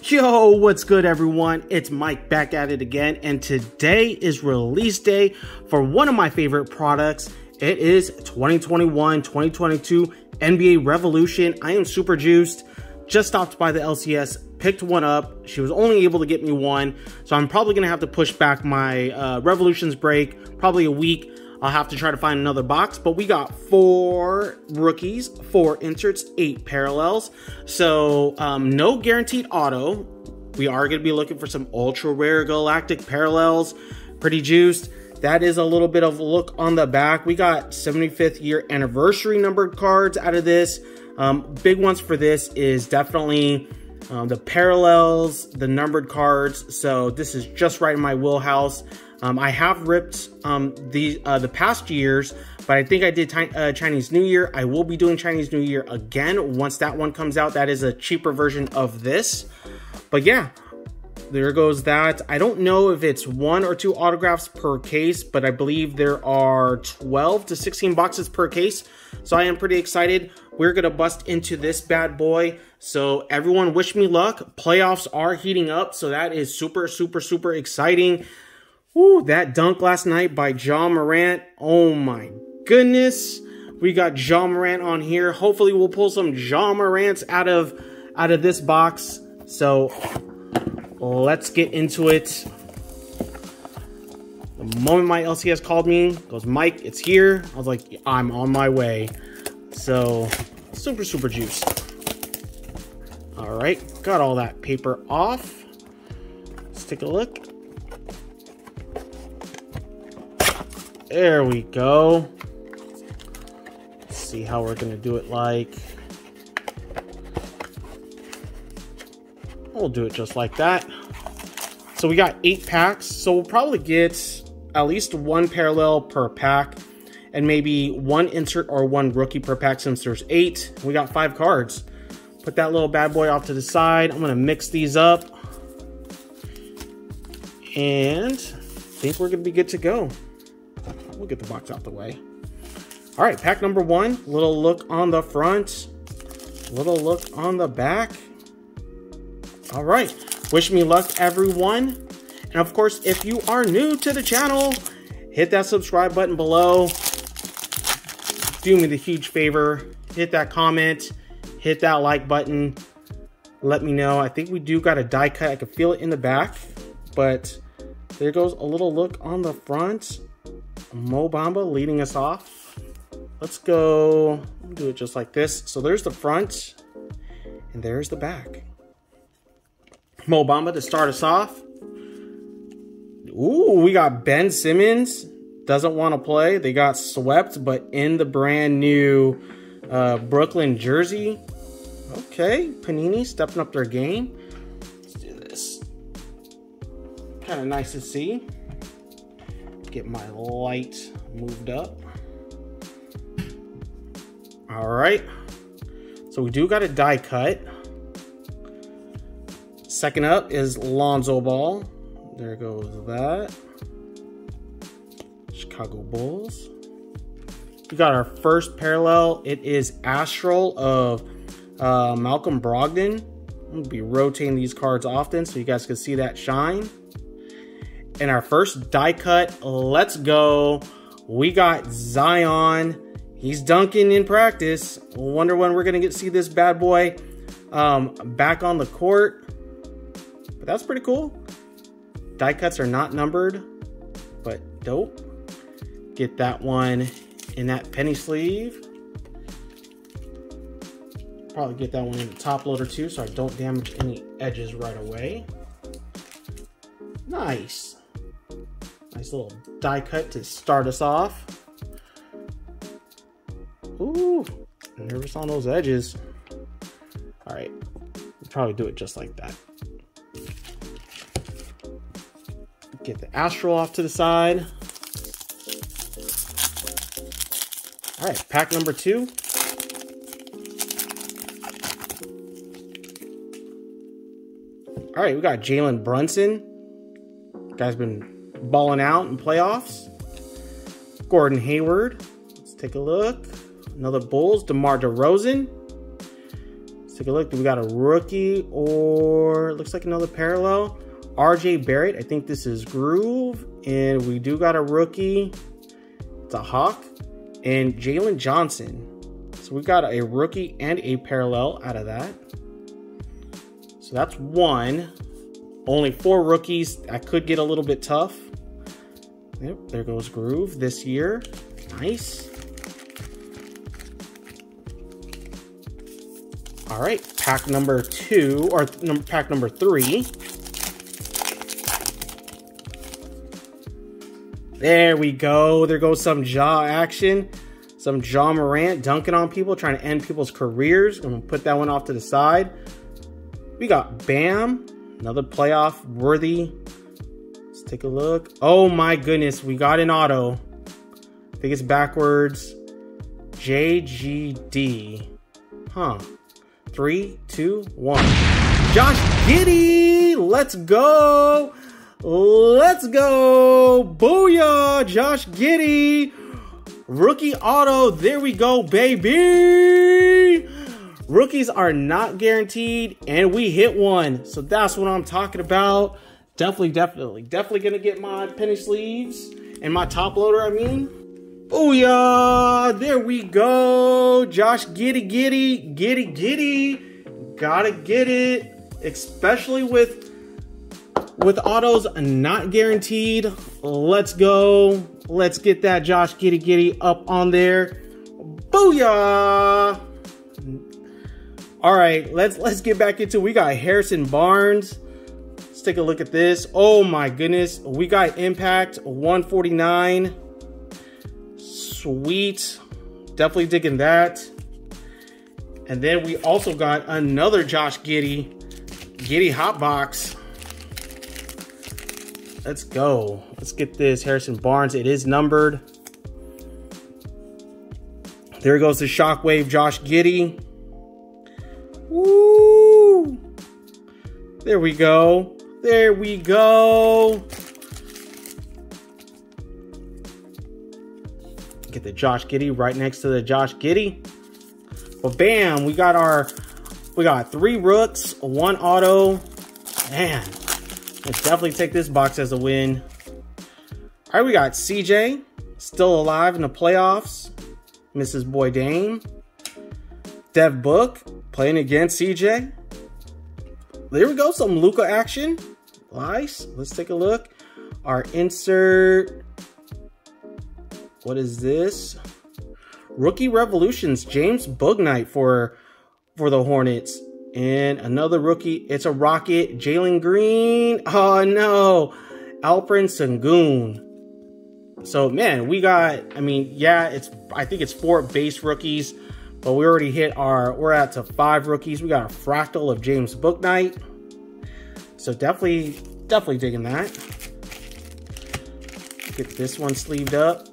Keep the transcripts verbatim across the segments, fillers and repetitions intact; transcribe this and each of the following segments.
Yo, what's good everyone? It's Mike back at it again, and today is release day for one of my favorite products. It is twenty twenty-one twenty twenty-two N B A Revolution. I am super juiced. Just stopped by the L C S, picked one up. She was only able to get me one, so I'm probably gonna have to push back my uh, Revolutions break, probably a week. I'll have to try to find another box, but we got four rookies, four inserts, eight parallels. So um, no guaranteed auto. We are going to be looking for some ultra rare galactic parallels. Pretty juiced. That is a little bit of a look on the back. We got seventy-fifth year anniversary numbered cards out of this. Um, big ones for this is definitely um, the parallels, the numbered cards. So this is just right in my wheelhouse. Um, I have ripped um, the uh, the past years, but I think I did uh, Chinese New Year. I will be doing Chinese New Year again once that one comes out. That is a cheaper version of this. But yeah, there goes that. I don't know if it's one or two autographs per case, but I believe there are twelve to sixteen boxes per case. So I am pretty excited. We're going to bust into this bad boy. So everyone wish me luck. Playoffs are heating up, so that is super, super, super exciting. Ooh, that dunk last night by John Morant. Oh my goodness. We got John Morant on here. Hopefully we'll pull some John Morants out of out of this box. So let's get into it. The moment my L C S called me, goes, Mike, it's here. I was like, I'm on my way. So super, super juice. All right, got all that paper off. Let's take a look. There we go. Let's see how we're gonna do it like. We'll do it just like that. So we got eight packs. So we'll probably get at least one parallel per pack and maybe one insert or one rookie per pack since there's eight. We got five cards. Put that little bad boy off to the side. I'm gonna mix these up. And I think we're gonna be good to go. We'll get the box out the way. All right, pack number one. Little look on the front. Little look on the back. All right. Wish me luck, everyone. And of course, if you are new to the channel, hit that subscribe button below. Do me the huge favor. Hit that comment. Hit that like button. Let me know. I think we do got a die cut. I can feel it in the back. But there goes a little look on the front. Mo Bamba leading us off. Let's go do it just like this. So there's the front and there's the back. Mo Bamba to start us off. Ooh, we got Ben Simmons. Doesn't want to play. They got swept, but in the brand new uh, Brooklyn jersey. Okay, Panini stepping up their game. Let's do this. Kind of nice to see. Get my light moved up. All right, so we do got a die cut. Second up is Lonzo Ball. There goes that. Chicago Bulls. We got our first parallel. It is Astral of uh, Malcolm Brogdon. I'm gonna be rotating these cards often so you guys can see that shine. And our first die cut, let's go. We got Zion. He's dunking in practice. Wonder when we're gonna get to see this bad boy um, back on the court. But that's pretty cool. Die cuts are not numbered, but dope. Get that one in that penny sleeve. Probably get that one in the top loader too, so I don't damage any edges right away. Nice. Nice little die cut to start us off. Ooh, nervous on those edges. All right, we'll probably do it just like that. Get the Astral off to the side. All right, pack number two. All right, we got Jalen Brunson. Guy's been balling out in playoffs. Gordon Hayward. Let's take a look. Another Bulls. DeMar DeRozan. Let's take a look. Do we got a rookie or looks like another parallel? R J Barrett. I think this is Groove. And we do got a rookie. It's a Hawk. And Jalen Johnson. So we got a rookie and a parallel out of that. So that's one. Only four rookies. That could get a little bit tough. Yep, there goes Groove this year. Nice. All right, pack number two, or num pack number three. There we go. There goes some Ja action. Some Ja Morant dunking on people, trying to end people's careers. I'm going to put that one off to the side. We got Bam. Another playoff worthy. Let's take a look. Oh my goodness. We got an auto. I think it's backwards. J G D. Huh. Three, two, one. Josh Giddey. Let's go. Let's go. Booyah. Josh Giddey. Rookie auto. There we go, baby. Rookies are not guaranteed, and we hit one. So that's what I'm talking about. Definitely, definitely, definitely going to get my penny sleeves and my top loader, I mean. Booyah! There we go. Josh Giddey, Giddey, Giddey, Giddey. Gotta get it. Especially with, with autos not guaranteed. Let's go. Let's get that Josh Giddey, Giddey up on there. Booyah! All right, let's let's get back into it. We got Harrison Barnes. Let's take a look at this. Oh my goodness. We got Impact one forty-nine. Sweet. Definitely digging that. And then we also got another Josh Giddey. Giddey Hot Box. Let's go. Let's get this Harrison Barnes. It is numbered. There goes the Shockwave Josh Giddey. Woo! There we go. There we go. Get the Josh Giddey right next to the Josh Giddey. But bam, we got our, we got three rooks, one auto. Man, let's definitely take this box as a win. All right, we got C J still alive in the playoffs. Missus Boy Dame. Dev Book playing against C J. There we go, some Luka action. Nice. Let's take a look. Our insert. What is this? Rookie Revolutions, James Bouknight for for the Hornets. And another rookie. It's a Rocket, Jalen Green. Oh no, Alperen Sengun. So man, we got. I mean, yeah, it's. I think it's four base rookies. But we already hit our, we're at to five rookies. We got a fractal of James Bouknight. So definitely, definitely digging that. Get this one sleeved up.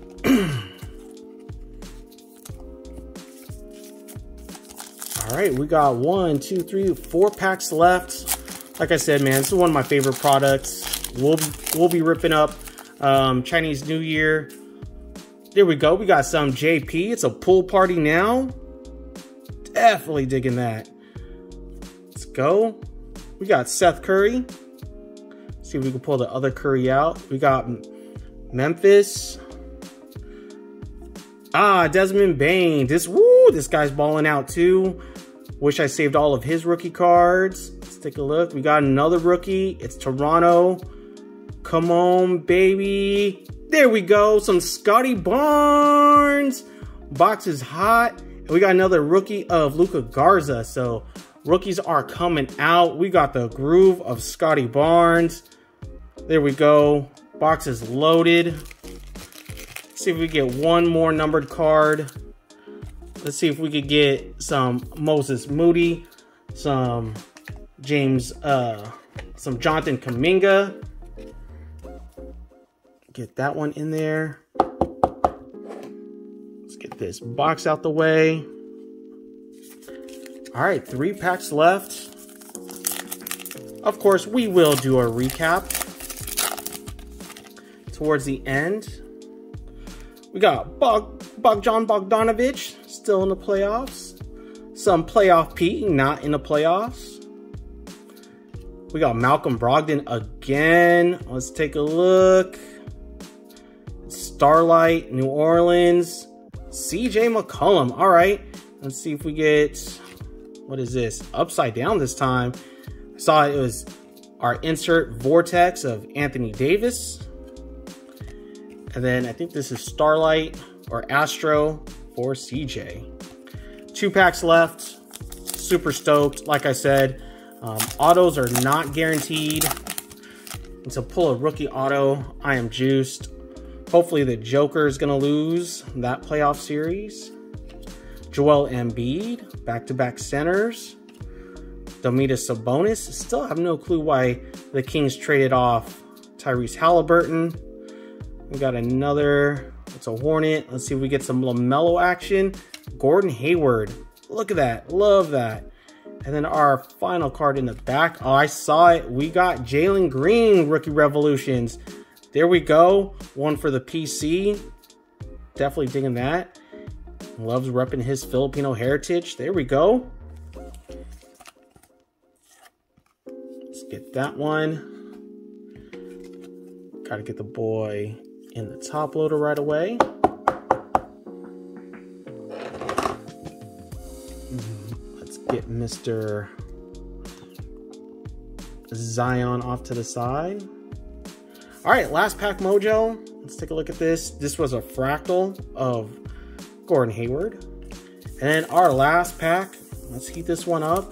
All right, we got one, two, three, four packs left. Like I said, man, this is one of my favorite products. We'll, we'll be ripping up um, Chinese New Year. There we go. We got some J P. It's a pool party now. Definitely digging that. Let's go. We got Seth Curry. Let's see if we can pull the other Curry out. We got Memphis. Ah, Desmond Bane. This, woo, this guy's balling out too. Wish I saved all of his rookie cards. Let's take a look. We got another rookie. It's Toronto. Come on, baby. There we go. Some Scotty Barnes. Box is hot. And we got another rookie of Luka Garza. So rookies are coming out. We got the groove of Scotty Barnes. There we go. Box is loaded. Let's see if we get one more numbered card. Let's see if we could get some Moses Moody. Some James, uh, some Jonathan Kuminga. Get that one in there. Let's get this box out the way. All right, three packs left. Of course, we will do a recap towards the end. We got Bog, Bogdan Bogdanovic still in the playoffs. some playoff P, not in the playoffs. We got Malcolm Brogdon again. Let's take a look. Starlight, New Orleans. C J McCollum. All right. Let's see if we get, what is this? Upside down this time. I saw it was our insert Vortex of Anthony Davis. And then I think this is Starlight or Astro for C J. Two packs left. Super stoked. Like I said, um, autos are not guaranteed. And to pull a rookie auto, I am juiced. Hopefully the Joker is going to lose that playoff series. Joel Embiid, back-to-back centers. Domantas Sabonis. Still have no clue why the Kings traded off Tyrese Halliburton. We got another, it's a Hornet. Let's see if we get some LaMelo action. Gordon Hayward. Look at that. Love that. And then our final card in the back. Oh, I saw it. We got Jalen Green Rookie Revolutions. There we go. One for the P C. Definitely digging that. Loves repping his Filipino heritage. There we go. Let's get that one. Gotta get the boy in the top loader right away. Let's get Mister Zion off to the side. All right, last pack mojo. Let's take a look at this. This was a fractal of Gordon Hayward. And then our last pack, let's heat this one up.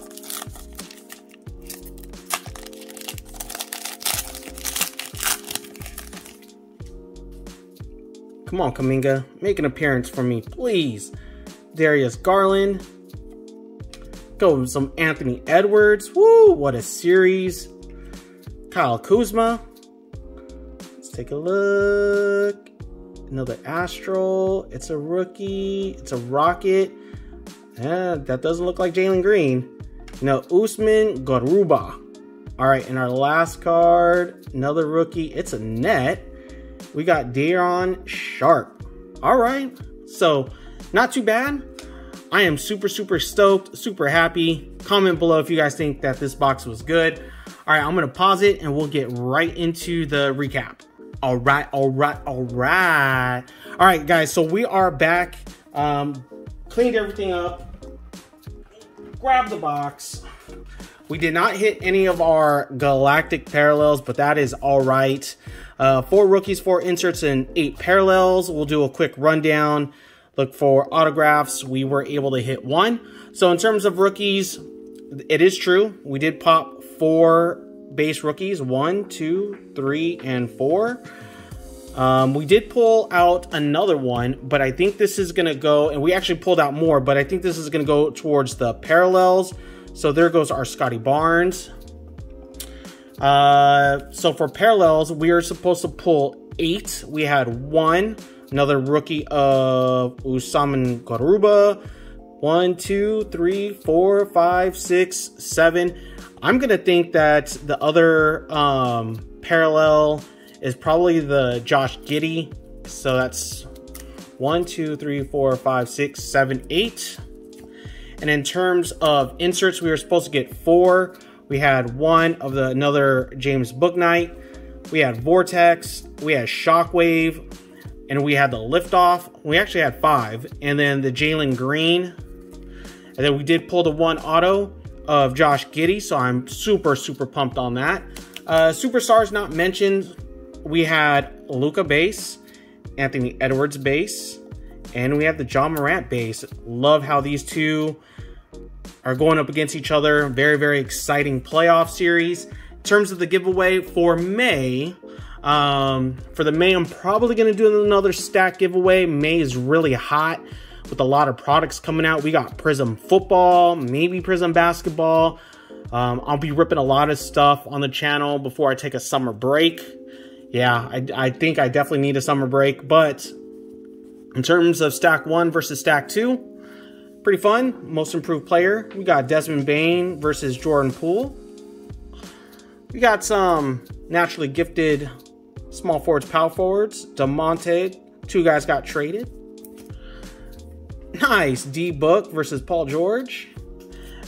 Come on, Kuminga, make an appearance for me, please. Darius Garland. Go with some Anthony Edwards. Woo, what a series. Kyle Kuzma. Take a look. Another Astral. It's a rookie. It's a Rocket. Eh, that doesn't look like Jalen Green. No, Usman Garuba. All right, and our last card, another rookie. It's a net. We got Daron Sharp. All right, so not too bad. I am super, super stoked, super happy. Comment below if you guys think that this box was good. All right, I'm going to pause it and we'll get right into the recap. All right, all right, all right. All right, guys, so we are back. Um, cleaned everything up. Grabbed the box. We did not hit any of our galactic parallels, but that is all right. Uh, four rookies, four inserts, and eight parallels. We'll do a quick rundown. Look for autographs. We were able to hit one. So in terms of rookies, it is true. We did pop four base rookies, one, two, three, and four. Um, we did pull out another one, but I think this is going to go, and we actually pulled out more, but I think this is going to go towards the parallels. So there goes our Scotty Barnes. Uh, so for parallels, we are supposed to pull eight. We had one, another rookie of Usman Garuba. One, two, three, four, five, six, seven. I'm going to think that the other um, parallel is probably the Josh Giddey. So that's one, two, three, four, five, six, seven, eight. And in terms of inserts, we were supposed to get four. We had one of the another James Bouknight. We had Vortex. We had Shockwave. And we had the Liftoff. We actually had five. And then the Jalen Green. And then we did pull the one auto of Josh Giddey, so I'm super, super pumped on that. Uh, Superstars not mentioned. We had Luka base, Anthony Edwards base, and we have the John Morant base. Love how these two are going up against each other. Very, very exciting playoff series. In terms of the giveaway for May, um, for the May, I'm probably going to do another stack giveaway. May is really hot with a lot of products coming out. We got Prism Football, maybe Prism Basketball. Um, I'll be ripping a lot of stuff on the channel before I take a summer break. Yeah, I, I think I definitely need a summer break. But in terms of stack one versus stack two, pretty fun. Most improved player. We got Desmond Bane versus Jordan Poole. We got some naturally gifted small forwards, power forwards. DeMonte, two guys got traded. Nice. D-Book versus Paul George.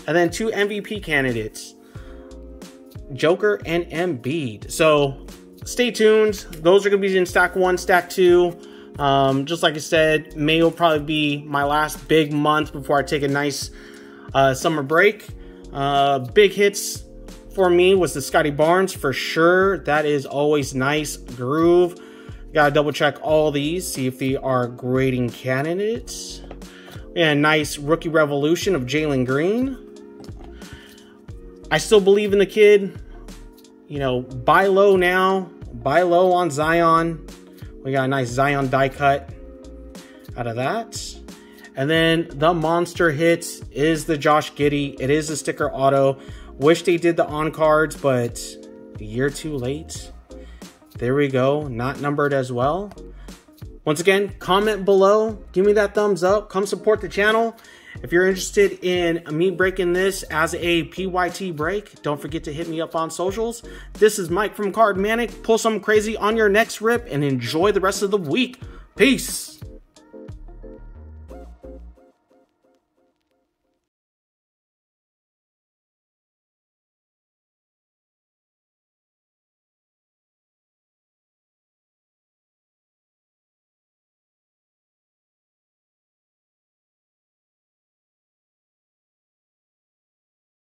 And then two M V P candidates, Joker and Embiid. So stay tuned. Those are going to be in stack one, stack two. Um, just like I said, May will probably be my last big month before I take a nice uh, summer break. Uh, big hits for me was the Scotty Barnes for sure. That is always nice groove. Gotta double check all these, see if they are grading candidates. And nice rookie revolution of Jalen Green. I still believe in the kid. You know, buy low now, buy low on Zion. We got a nice Zion die cut out of that. And then the monster hits is the Josh Giddey. It is a sticker auto. Wish they did the on cards, but a year too late. There we go. Not numbered as well. Once again, comment below. Give me that thumbs up. Come support the channel. If you're interested in me breaking this as a P Y T break, don't forget to hit me up on socials. This is Mike from Card Manic. Pull something crazy on your next rip and enjoy the rest of the week. Peace.